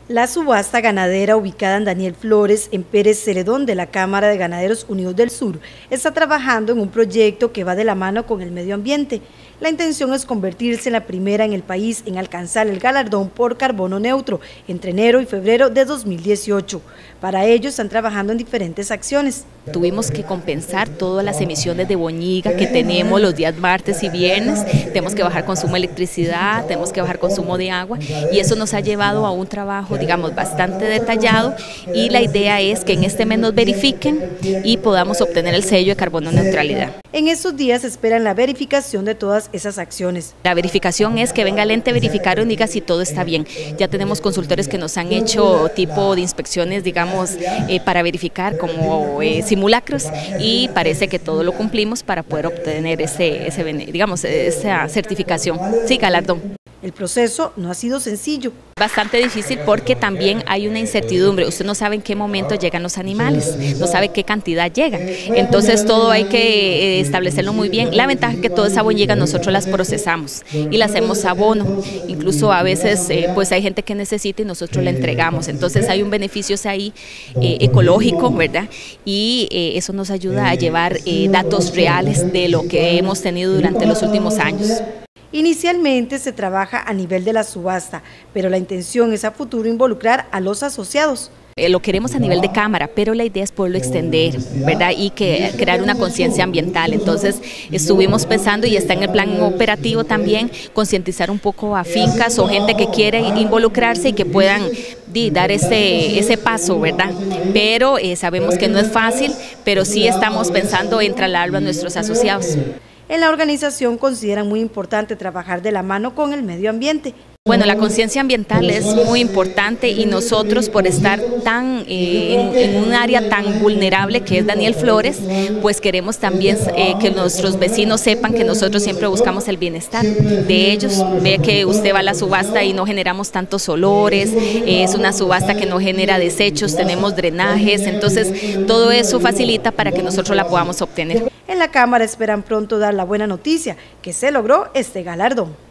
La subasta ganadera ubicada en Daniel Flores, en Pérez Celedón de la Cámara de Ganaderos Unidos del Sur, está trabajando en un proyecto que va de la mano con el medio ambiente. La intención es convertirse en la primera en el país en alcanzar el galardón por carbono neutro entre enero y febrero de 2018. Para ello están trabajando en diferentes acciones. Tuvimos que compensar todas las emisiones de boñiga que tenemos los días martes y viernes. Tenemos que bajar consumo de electricidad, tenemos que bajar consumo de agua y eso nos ha llevado a un trabajo, digamos, bastante detallado, y la idea es que en este mes nos verifiquen y podamos obtener el sello de carbono neutralidad. En estos días esperan la verificación de todas esas acciones. La verificación es que venga el ente verificario y diga si todo está bien. Ya tenemos consultores que nos han hecho tipo de inspecciones, digamos, para verificar como simulacros, y parece que todo lo cumplimos para poder obtener esa certificación, sí, galardón. El proceso no ha sido sencillo. Bastante difícil porque también hay una incertidumbre. Usted no sabe en qué momento llegan los animales, no sabe qué cantidad llegan. Entonces todo hay que establecerlo muy bien. La ventaja es que toda esa boñiga nosotros las procesamos y la hacemos abono. Incluso a veces pues hay gente que necesita y nosotros la entregamos. Entonces hay un beneficio ahí ecológico, ¿verdad? Y eso nos ayuda a llevar datos reales de lo que hemos tenido durante los últimos años. Inicialmente se trabaja a nivel de la subasta, pero la intención es a futuro involucrar a los asociados. Lo queremos a nivel de cámara, pero la idea es poderlo extender, ¿verdad? Y que crear una conciencia ambiental. Entonces estuvimos pensando, y está en el plan operativo también, concientizar un poco a fincas o gente que quiere involucrarse y que puedan dar ese paso, ¿verdad? Pero sabemos que no es fácil, pero sí estamos pensando en trasladarlo a nuestros asociados. En la organización consideran muy importante trabajar de la mano con el medio ambiente. Bueno, la conciencia ambiental es muy importante y nosotros, por estar en un área tan vulnerable que es Daniel Flores, pues queremos también que nuestros vecinos sepan que nosotros siempre buscamos el bienestar de ellos. Ve que usted va a la subasta y no generamos tantos olores, es una subasta que no genera desechos, tenemos drenajes, entonces todo eso facilita para que nosotros la podamos obtener. En la Cámara esperan pronto dar la buena noticia que se logró este galardón.